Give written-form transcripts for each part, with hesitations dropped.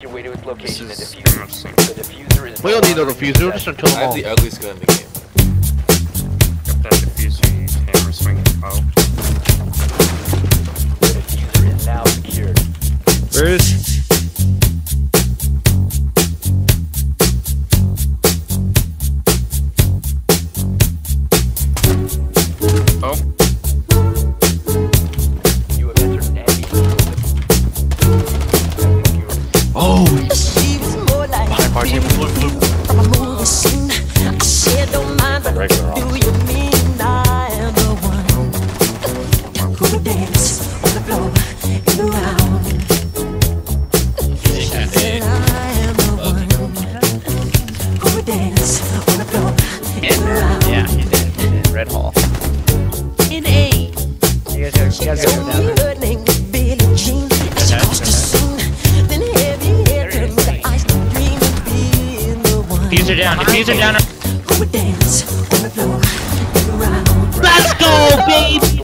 Your way to its location and This is defuse. The diffuser is. We don't need no diffuser, we're just gonna kill I them have all. the ugliest gun in the game. Got that diffuser, you hammer swinging bow. The diffuser is now secured. Where is? Oh, You have entered an enemy field. Oh! She was more like Behind bar table, blue, blue. from a movie scene. I said, don't mind, but Regular do you mean I am the one who would dance on the floor and around? She said, I am the one who would dance on the floor and around. Yeah, he did. Red Hall. In A, You guys she go told down me there. her name was Billie Jean. As she crossed the scene, then heavy hair turned with the ice cream and being the one diffuser down, diffuser down. who would dance on the floor and around. Let's go, baby!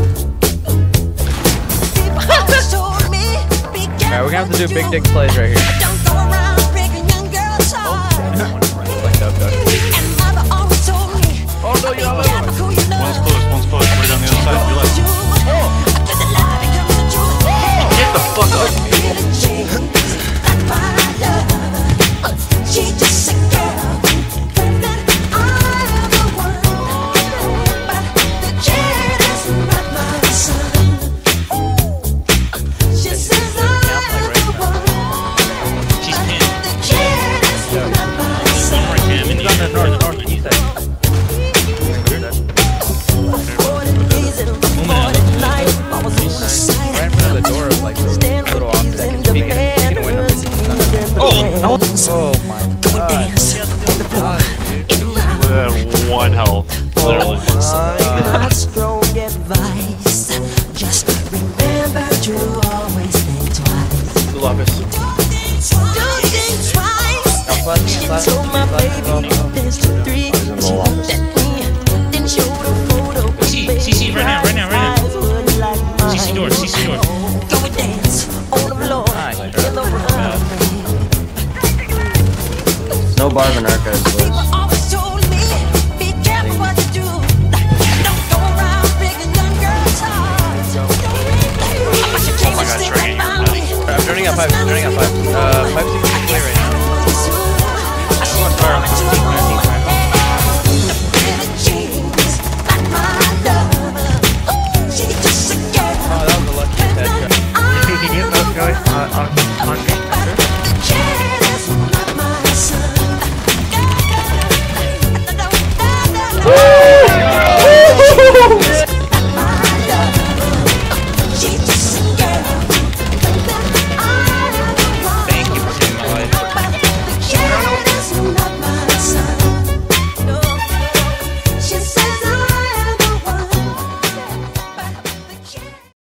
Alright, we're gonna have to do big dick plays right here. Don't go around breaking young girls' hearts. And mother always told me, Oh no, be careful who you love. One's close, put it on the other side, you like. After the lie becomes the truth. Get the fuck up! Really changed, like my love. She's just a girl, that I am the one. But the kid is not my son. She says I am the one. She's But pinned. the kid is not my son. Him in the North, east side. 40 days and 40 nights, I was on the side. Right in front of the door of like a little office that can speak in the window. Oh my god. One health, literally. My strong advice, just remember to always think twice. Blue office. Don't think twice. She told my baby there's 3 She looked at me, then showed a photo. CC, right now. CC door. Go and dance on the floor in the round. No bars in archives, boys. Always told me, be careful what you do. Don't go around breaking young girls' hearts. But you came and stick up by me. I'm turning up 5, I'm turning up 5. 5 seems to play right now. Oh, that was a lucky headshot. Can you get those guys on me?